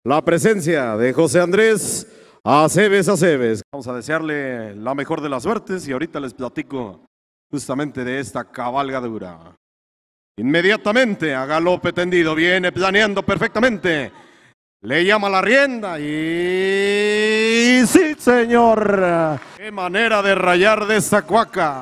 la presencia de José Andrés Aceves. Vamos a desearle la mejor de las suertes y ahorita les platico justamente de esta cabalgadura. Inmediatamente a galope tendido, viene planeando perfectamente. Le llama la rienda y sí, señor. Qué manera de rayar de esta cuaca.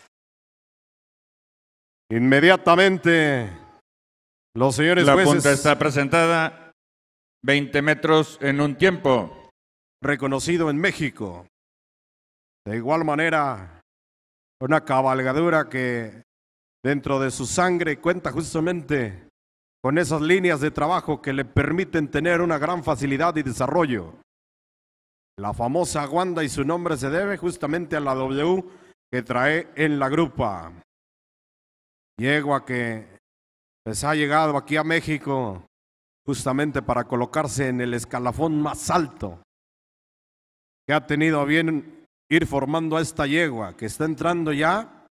Inmediatamente los señores jueces. La punta está presentada 20 metros en un tiempo. Reconocido en México. De igual manera, una cabalgadura que dentro de su sangre cuenta justamente con esas líneas de trabajo que le permiten tener una gran facilidad y desarrollo. La famosa Wanda y su nombre se debe justamente a la W que trae en la grupa. Yegua que pues ha llegado aquí a México justamente para colocarse en el escalafón más alto, que ha tenido a bien ir formando a esta yegua que está entrando ya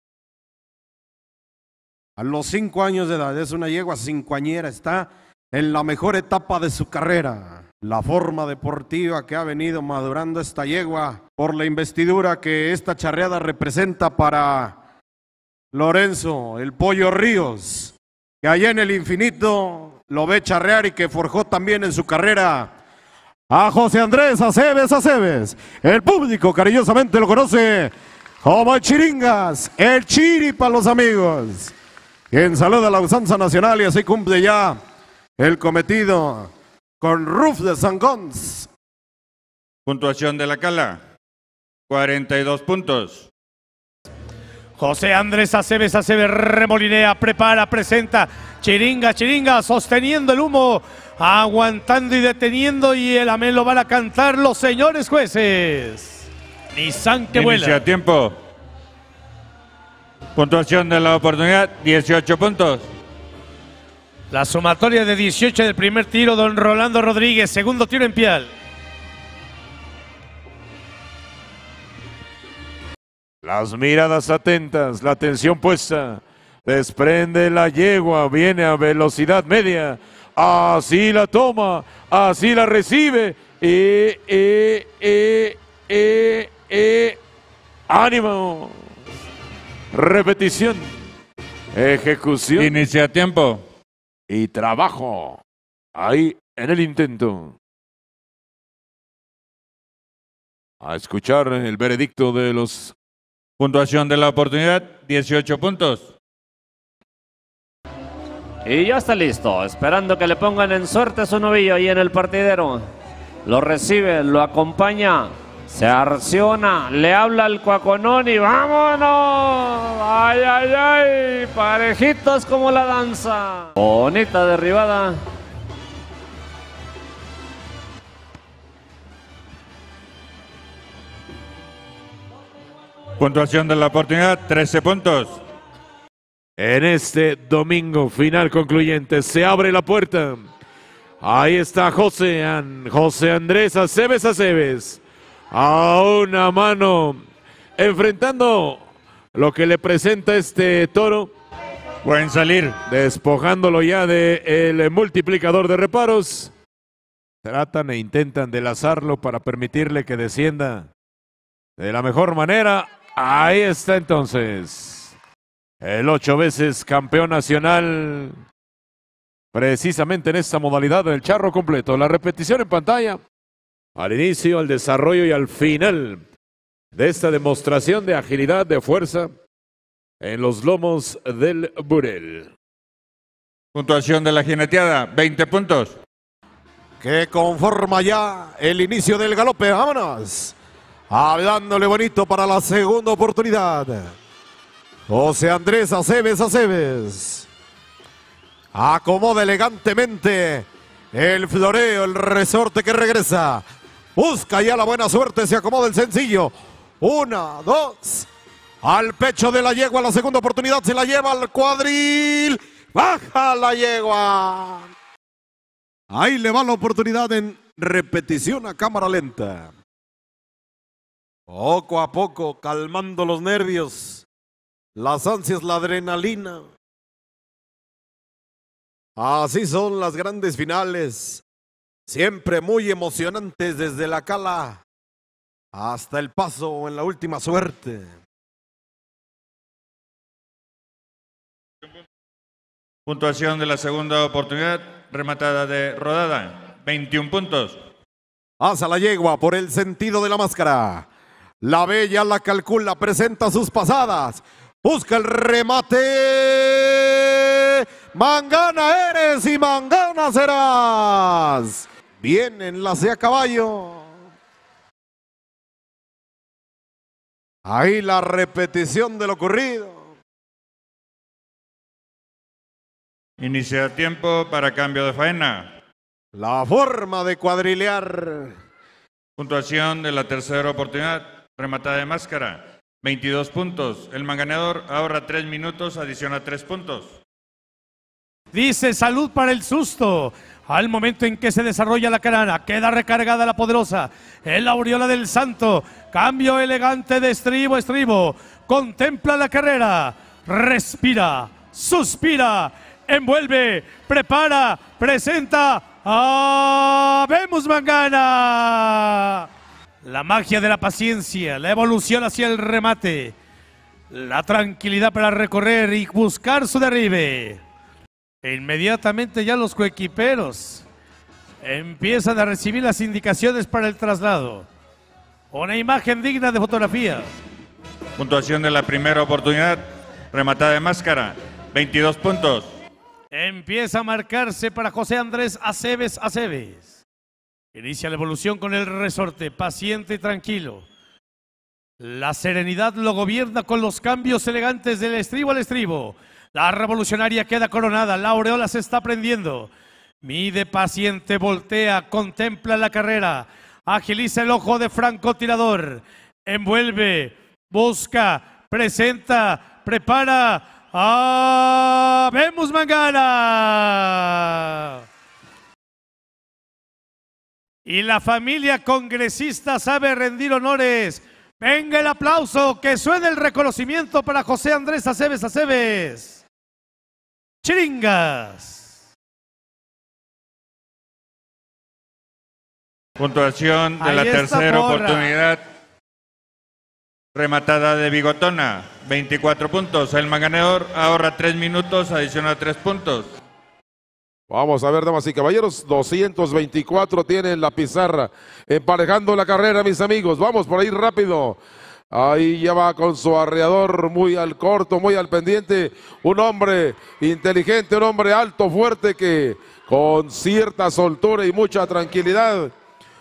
a los 5 años de edad. Es una yegua cincuañera, está en la mejor etapa de su carrera. La forma deportiva que ha venido madurando esta yegua por la investidura que esta charreada representa para Lorenzo, el Pollo Ríos, que allá en el infinito lo ve charrear y que forjó también en su carrera a José Andrés Aceves. El público cariñosamente lo conoce como el Chiringas, el Chiri para los amigos. Quien saluda a la usanza nacional y así cumple ya el cometido con Ruf de Sangons. Puntuación de la Cala, 42 puntos. José Andrés Aceves remolinea, prepara, presenta, chiringa, sosteniendo el humo, aguantando y deteniendo, y el amén lo van a cantar los señores jueces. Nissan que vuela. Inicia tiempo. Puntuación de la oportunidad, 18 puntos. La sumatoria de 18 del primer tiro, don Rolando Rodríguez, segundo tiro en pial. Las miradas atentas, la atención puesta, desprende la yegua, viene a velocidad media, así la toma, así la recibe, ánimo, repetición, ejecución. Inicia tiempo. Y trabajo, ahí en el intento. A escuchar el veredicto de los... Puntuación de la oportunidad, 18 puntos. Y ya está listo, esperando que le pongan en suerte su novillo ahí en el partidero. Lo recibe, lo acompaña, se arciona, le habla al cuaconón y ¡vámonos! ¡Ay, ay, ay! Parejitos como la danza. Bonita derribada. Puntuación de la oportunidad, 13 puntos. En este domingo final concluyente se abre la puerta. Ahí está José Andrés Aceves. A una mano enfrentando lo que le presenta este toro. Pueden salir. Despojándolo ya del multiplicador de reparos. Tratan e intentan de lazarlo para permitirle que descienda de la mejor manera. Ahí está entonces el 8 veces campeón nacional, precisamente en esta modalidad del charro completo. La repetición en pantalla, al inicio, al desarrollo y al final de esta demostración de agilidad, de fuerza en los lomos del burel. Puntuación de la jineteada, 20 puntos. Que conforma ya el inicio del galope. ¡Vámonos! Hablándole bonito para la segunda oportunidad. José Andrés Aceves. Acomoda elegantemente el floreo, el resorte que regresa. Busca ya la buena suerte, se acomoda el sencillo. 1, 2. Al pecho de la yegua, la segunda oportunidad se la lleva al cuadril. Baja la yegua. Ahí le va la oportunidad en repetición a cámara lenta. Poco a poco, calmando los nervios, las ansias, la adrenalina. Así son las grandes finales. Siempre muy emocionantes desde la cala hasta el paso en la última suerte. Puntuación de la segunda oportunidad, rematada de rodada, 21 puntos. Pasa la yegua por el sentido de la máscara. La bella la calcula, presenta sus pasadas. Busca el remate. Mangana eres y mangana serás. Bien enlace a caballo. Ahí la repetición de lo ocurrido. Inicia tiempo para cambio de faena. La forma de cuadrilear. Puntuación de la tercera oportunidad, rematada de máscara, 22 puntos. El manganeador ahorra 3 minutos, adiciona 3 puntos. Dice salud para el susto. Al momento en que se desarrolla la carana, queda recargada la poderosa. El aureola del santo. Cambio elegante de estribo a estribo. Contempla la carrera. Respira. Suspira. Envuelve. Prepara. Presenta. ¡Habemos Mangana! La magia de la paciencia. La evolución hacia el remate. La tranquilidad para recorrer y buscar su derribe. E inmediatamente ya los coequiperos empiezan a recibir las indicaciones para el traslado. Una imagen digna de fotografía. Puntuación de la primera oportunidad, rematada de máscara, 22 puntos. Empieza a marcarse para José Andrés Aceves. Inicia la evolución con el resorte, paciente y tranquilo. La serenidad lo gobierna con los cambios elegantes del estribo al estribo. La revolucionaria queda coronada, la aureola se está prendiendo. Mide paciente, voltea, contempla la carrera. Agiliza el ojo de francotirador. Envuelve, busca, presenta, prepara. ¡Habemos Mangana! Y la familia congresista sabe rendir honores. Venga el aplauso, que suene el reconocimiento para José Andrés Aceves. Chiringas. Puntuación de la tercera oportunidad, rematada de bigotona, 24 puntos. El manganeador ahorra 3 minutos, adiciona 3 puntos. Vamos a ver, damas y caballeros, 224 tiene en la pizarra, emparejando la carrera, mis amigos. Vamos por ahí rápido. Ahí ya va con su arreador muy al corto, muy al pendiente. Un hombre inteligente, un hombre alto, fuerte, que con cierta soltura y mucha tranquilidad,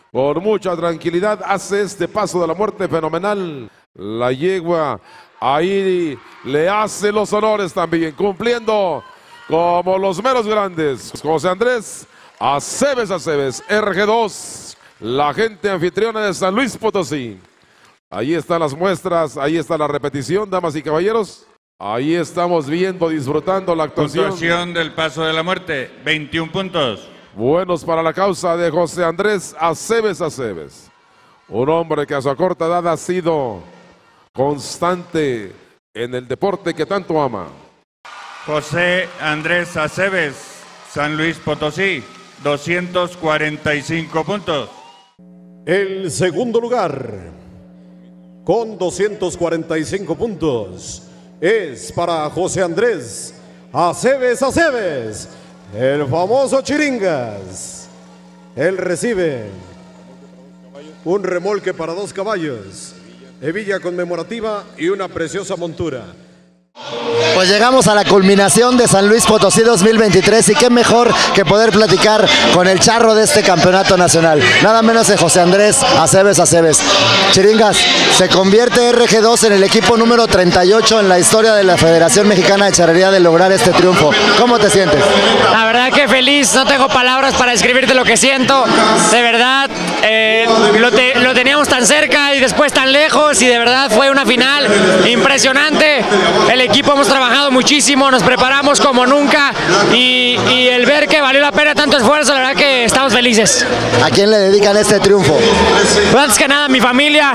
hace este paso de la muerte fenomenal. La yegua ahí le hace los honores también, cumpliendo como los meros grandes. José Andrés Aceves, RG2, la gente anfitriona de San Luis Potosí. Ahí están las muestras, ahí está la repetición, damas y caballeros. Ahí estamos viendo, disfrutando la actuación. Puntuación del paso de la muerte, 21 puntos. Buenos para la causa de José Andrés Aceves. Un hombre que a su corta edad ha sido constante en el deporte que tanto ama. José Andrés Aceves, San Luis Potosí, 245 puntos. El segundo lugar, con 245 puntos, es para José Andrés Aceves, el famoso Chiringas. Él recibe un remolque para 2 caballos, hebilla conmemorativa y una preciosa montura. Pues llegamos a la culminación de San Luis Potosí 2023 y qué mejor que poder platicar con el charro de este campeonato nacional, nada menos de José Andrés Aceves. Chiringas, se convierte RG2 en el equipo número 38 en la historia de la Federación Mexicana de Charrería de lograr este triunfo. ¿Cómo te sientes? La verdad que feliz, no tengo palabras para describirte lo que siento, de verdad. lo teníamos tan cerca y después tan lejos, y de verdad fue una final impresionante. El equipo hemos trabajado muchísimo, nos preparamos como nunca, y el ver que valió la pena tanto esfuerzo, la verdad que estamos felices. ¿A quién le dedican este triunfo? Pues antes que nada a mi familia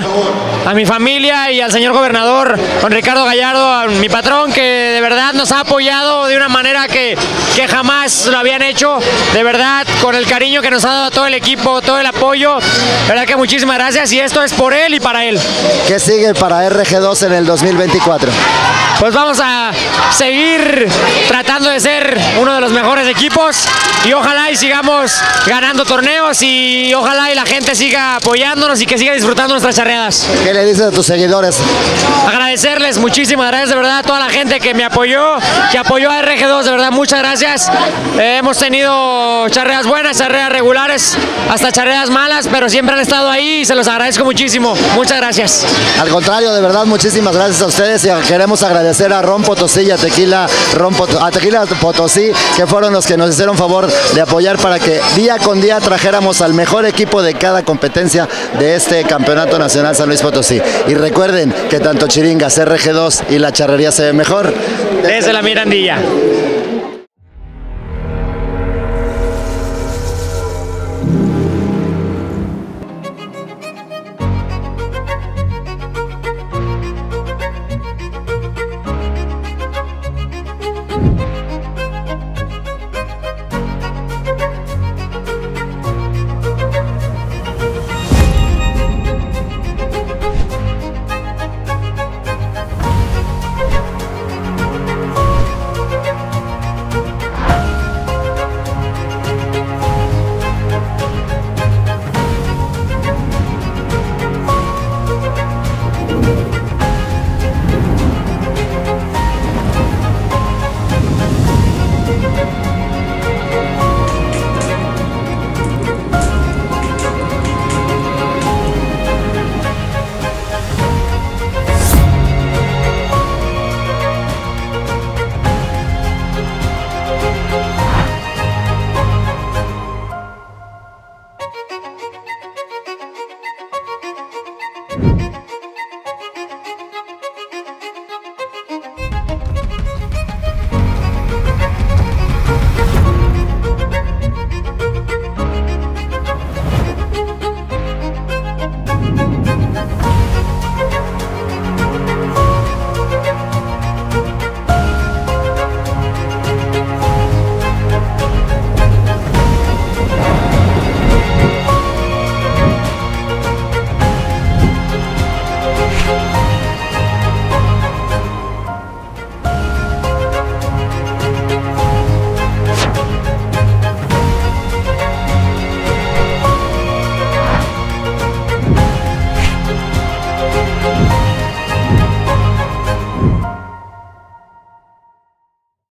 y al señor gobernador, don Ricardo Gallardo, a mi patrón, que de verdad nos ha apoyado de una manera que jamás lo habían hecho, de verdad, con el cariño que nos ha dado todo el equipo, todo el apoyo, de verdad que muchísimas gracias, y esto es por él y para él. ¿Qué sigue para RG2 en el 2024? Pues vamos a seguir tratando de ser uno de los mejores equipos, y ojalá y sigamos ganando torneos, y ojalá y la gente siga apoyándonos y que siga disfrutando nuestras charreadas. ¿Qué le dices a tus seguidores? Agradecerles, muchísimas gracias de verdad a toda la gente que me apoyó, que apoyó a RG2, de verdad muchas gracias. Hemos tenido charreadas buenas, charreadas regulares, hasta charreadas malas, pero siempre han estado ahí y se los agradezco muchísimo. Muchas gracias. Al contrario, de verdad, muchísimas gracias a ustedes, y queremos agradecer a Ron Potosí y a Tequila Potosí, que fueron los que nos hicieron favor de apoyar para que día con día trajéramos al mejor equipo de cada competencia de este Campeonato Nacional San Luis Potosí. Y recuerden que tanto Chiringas, RG2 y la charrería se ve mejor desde la Mirandilla. You